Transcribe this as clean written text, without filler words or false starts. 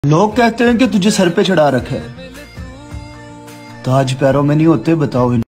लोग कहते हैं कि तुझे सर पे चढ़ा रखा है, ताज पैरों में नहीं होते, बताओ।